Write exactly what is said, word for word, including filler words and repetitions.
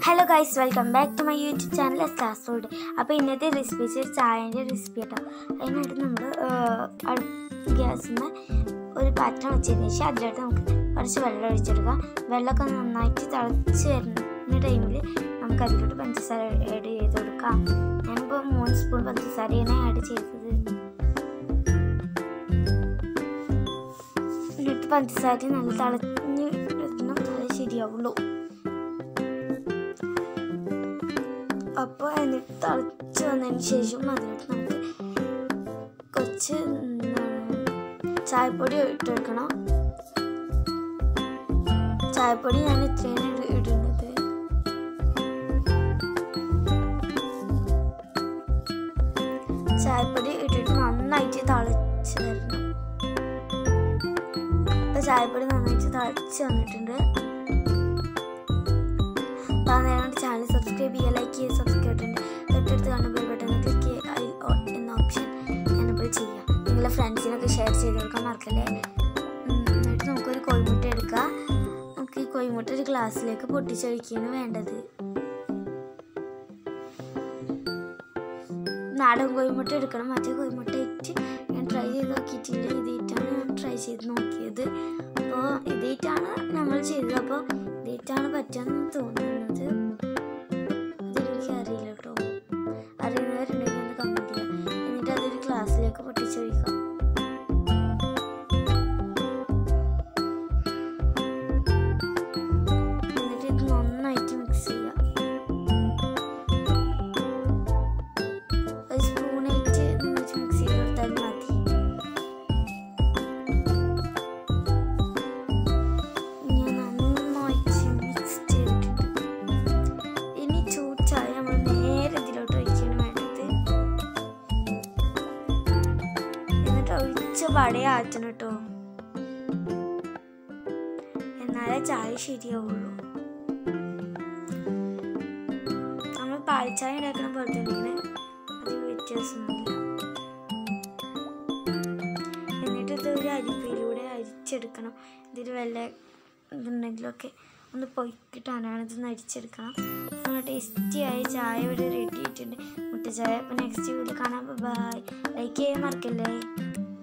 Hello guys, welcome back to my YouTube channel stars food. അപ്പോൾ ഇന്നത്തെ recipe വെച്ചാൽ ചായൻ്റെ recipe കേട്ടോ. അതിനായിട്ട് നമ്മൾ ഗ്യാസിൽ നിന്ന് ഒരു പാത്രം വെച്ചതിന് ശേഷം അതിലായിട്ട് നമുക്ക് കുറച്ച് വെള്ളം ഒഴിച്ചെടുക്കാം. വെള്ളമൊക്കെ നന്നായിട്ട് തിളച്ച് വരുന്ന ടൈമിൽ നമുക്ക് അതിലോട്ട് പഞ്ചസാര ആഡ് ചെയ്ത് കൊടുക്കാം. ഞാനിപ്പോൾ മൂന്ന് സ്പൂൺ പഞ്ചസാരയാണ് ആഡ് ചെയ്തത്. എന്നിട്ട് പഞ്ചസാര നല്ല തിളഞ്ഞ് എടുക്കണം, അത് ശരിയാവുള്ളൂ. അപ്പോൾ എന്നിട്ട് തിളച്ച് വന്നതിന് ശേഷം അതിലോട്ട് നമുക്ക് കുറച്ച് ചായപ്പൊടി ഇട്ട് വെക്കണം. ചായപ്പൊടി ഞാൻ ഇത്രയാണ് ഇടുന്നത്. ചായപ്പൊടി ഇട്ടിട്ട് നന്നായിട്ട് തിളച്ച് വരണം. അപ്പോൾ ചായപ്പൊടി നന്നായിട്ട് തിളച്ച് വന്നിട്ടുണ്ട്. അപ്പോൾ നേരം ചാനൽ സബ്സ്ക്രൈബ് ചെയ്യുക, ലൈക്ക് ചെയ്യുക, സബ്സ്ക്രൈബ് ഉണ്ട്. തൊട്ടടുത്ത് കാണുന്ന ബെൽ ബട്ടൺ ക്ലിക്ക് ചെയ്യുക എന്ന ഓപ്ഷൻ ഞാനിപ്പോൾ ചെയ്യാം. നിങ്ങളുടെ ഫ്രണ്ട്സിനൊക്കെ ഷെയർ ചെയ്ത് കൊടുക്കാൻ മറക്കല്ലേ. എന്നിട്ട് നമുക്കൊരു കോഴിമുട്ട എടുക്കുക. നമുക്ക് ഈ കോഴിമുട്ട ഒരു ഗ്ലാസ്സിലേക്ക് പൊട്ടിച്ചൊഴിക്കുകയാണ് വേണ്ടത്. നാടൻ കോഴിമുട്ട എടുക്കണം. മറ്റേ കോഴിമുട്ട ഇട്ട് ഞാൻ ട്രൈ ചെയ്ത് നോക്കിയിട്ടില്ല. ഇതായിട്ടാണ് ഞാൻ ട്രൈ ചെയ്ത് നോക്കിയത്. അപ്പോൾ ഇതായിട്ടാണ് നമ്മൾ ചെയ്തത്. അപ്പോൾ ഇതായിട്ടാണ് പറ്റാമെന്ന് തോന്നുന്നത്. അതെനിക്ക് അറിയില്ല കേട്ടോ. അറിയുന്നവരുണ്ടെങ്കിൽ ഒന്ന് കമൻറ്റ് ചെയ്യാം. എന്നിട്ട് അതൊരു ഗ്ലാസ്സിലേക്ക് പൊട്ടിച്ചൊഴിക്കാം. എന്നിട്ട് ഇത് നന്നായിട്ട് മിക്സ് ചെയ്യാം. ഒരു സ്പൂണായിട്ട് മിക്സ് ചെയ്ത് കൊടുത്താൽ മതി. ഞാൻ നന്നായിട്ട് മിക്സ് ചെയ്തിട്ടുണ്ട്. ഇനി ചൂട് ചായ നമ്മൾ നേരെ ഇതിലോട്ട് ഒഴിക്കുകയാണ് വേണ്ടത്. എന്നിട്ട് ഒഴിച്ച വടയെ ആറ്റണം കേട്ടോ, എന്നാലേ ചായ ശരിയാവുള്ളൂ. നമ്മൾ പാൽച്ചായ ഉണ്ടാക്കുന്ന പോലെ തന്നെ അധികം വ്യത്യാസമൊന്നുമില്ല. എന്നിട്ട് ഇത് ഒരു അരിപ്പയിലൂടെ അരിച്ചെടുക്കണം. ഇതിൽ വല്ല ഇതുണ്ടെങ്കിലൊക്കെ ഒന്ന് പൊയ്ക്കിട്ടാണ് ഇതൊന്ന് അരിച്ചെടുക്കണം. നമ്മൾ ടേസ്റ്റിയായ ചായ ഇവിടെ റെഡി ആയിട്ടുണ്ട്, മുട്ട ചായ. അപ്പോൾ നെക്സ്റ്റ് വീഡിയോ കാണാം. ബൈ. ലൈക്ക് ചെയ്യാൻ മറക്കല്ലേ.